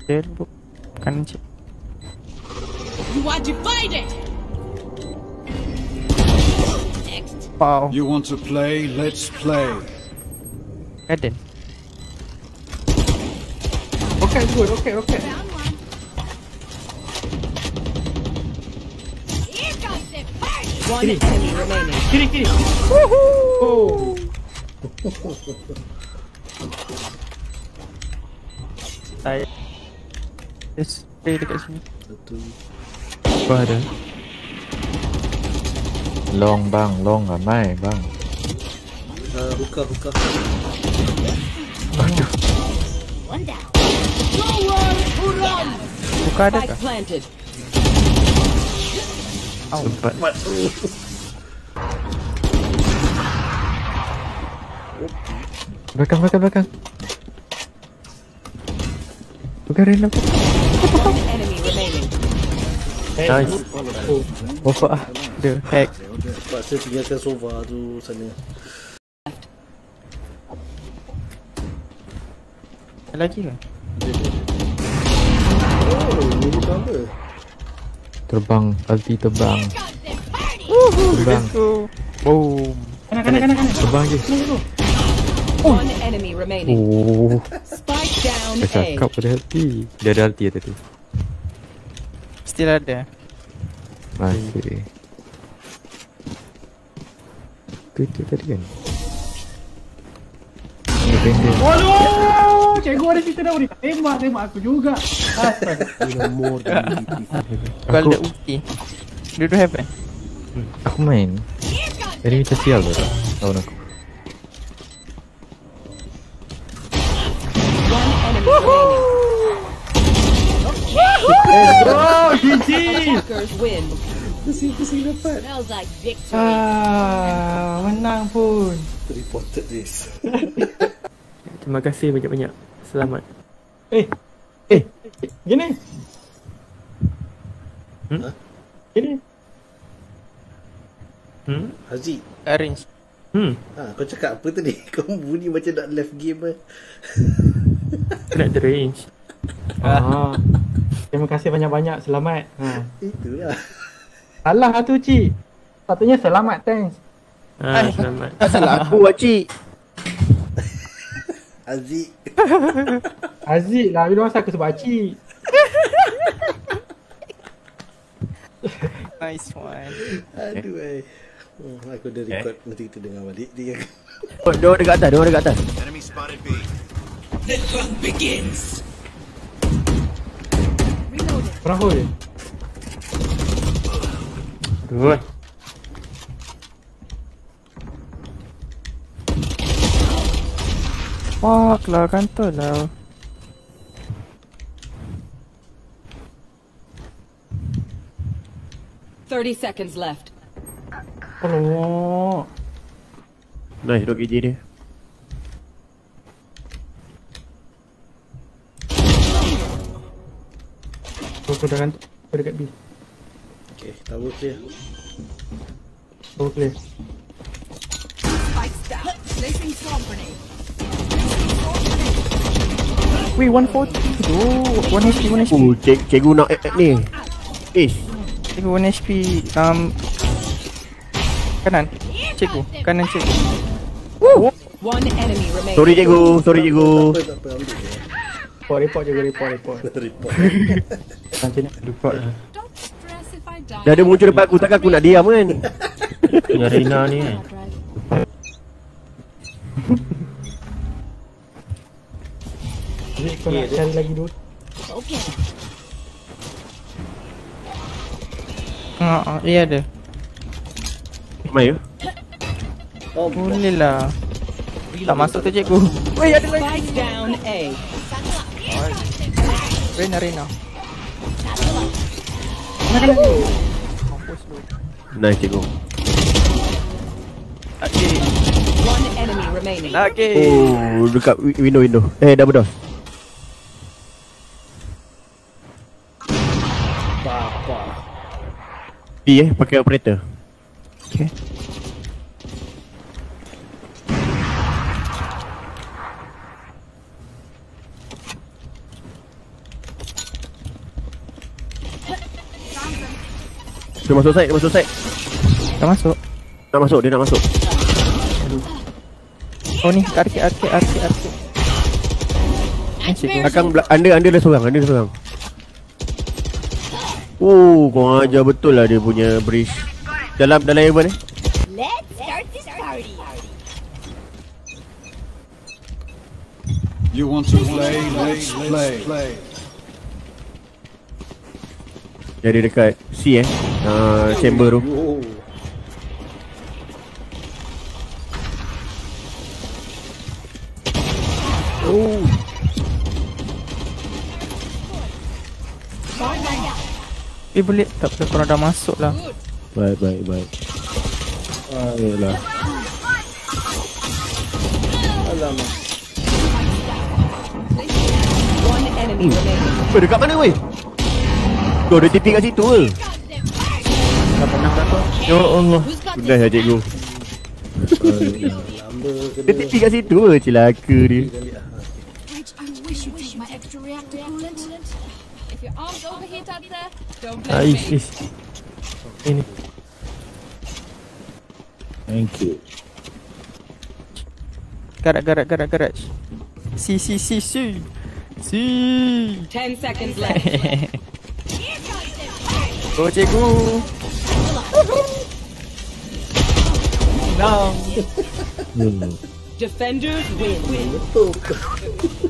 Dia kanan cik. You are divided. Next. Wow. You want to play? Let's play. Garden. Okay, good. Okay. Found one. Here comes the party. One enemy remaining. Kiri. Oh. Saya. Yes. Stay dekat sini. Betul. Apa ada? Long bang, long ramai bang. Buka. One down. Buka ada Spike kah? planted. Sempat. Belakang. Bukan Rena. One enemy remaining. Nice. Bapak ah. Dia hack. Paksa tinggalkan sofa tu sana. Ada lagi ke? Oh, ini apa? Terbang, ulti terbang. Terbang. Boom. Kanan. Terbang je. One enemy remaining. Oh, Spike down dah A. cakap pada ulti. Dia ada ulti tadi. Still ada. Masih. Itu tadi kan. Waduh, cikgu ada cerita dah boleh tembak aku juga. More than Kau ada ulti. Dia tu have kan? Aku main. Jadi macam sial tu tahun aku. One enemy remaining. Oh, GG. Attackers win. pusing dapat. Smells like victory. Menang pun. Reported this. Terima kasih banyak-banyak. Selamat. Gini. Gini. Haziq. Arrange. Kau cakap apa tadi? Kau bunyi macam nak left game eh. Nak range. Terima kasih banyak-banyak. Selamat. Itulah. Salah lah tu, Cik. Patutnya selamat, thanks. Selamat. Salah aku cik. Haziq. Aziz lah. Bila masa aku sebab Cik. Nice one. Aduh aku dah record. Nanti kita dengar balik dia. Dia dekat atas. Enemy spotted B. The hunt begins. Reloaded. Perahu dia. Good. Fuck lah, kantor lah. Thirty seconds left. Oh. Nice, 2 kg dia. Aku dah kantor. Aku dekat B. Okay, tower clear. Oh, clear. Spikes down. Placing swarm grenade. Weh, 140. Oh, 1 HP. Cikgu nak ni. Cikgu 1 HP. Kanan. Cikgu. Kanan cikgu. One enemy remaining. Sorry cikgu. Tak apa, ambil je. Report je. Report. Macam ni. Report lah. Don't stress if I die. Dah ada muncul depan aku, takkan aku nak diam kan? Dengan Rina ni kan. Jadi kau nak cari lagi dulu. Okay. Iya ada. Mai ya? Oh, Boleh lah. Tak masuk tu cikgu. Weh, ada lagi. Spike down A. Rena. Nice cikgu. Okay. One enemy remaining. Lagi. Oh, dekat window. Double door. Papa. B pakai operator. Okay. Dia masuk side, dia masuk side. Dah masuk. Nak masuk, dia nak masuk. Oh ni, arcade. Cikgu. Belakang, under dia seorang. Oh, kau ajar betul lah dia punya bridge. Dalam Heaven Let's start this party. You want to play? Let's play. Jadi dekat C chamber tu. Oh. Boleh tak boleh korang dah masuk lah. Baik. Ayolah. Alamak. One enemy remaining. Dekat mana weh? Kau dia tipi kat situ ke? Dah pernah dah tu. Ya Allah. Sudah lah cikgu. Lamba kena. Dia tipi kat situ ke? Celaka dia. I wish you take my extra reactor coolant. If your arms overheat out there, don't blame me. Aish. Ini. Thank you. Garage. Si. 10 seconds left. Oh cikgu. No. Defenders win. Betul.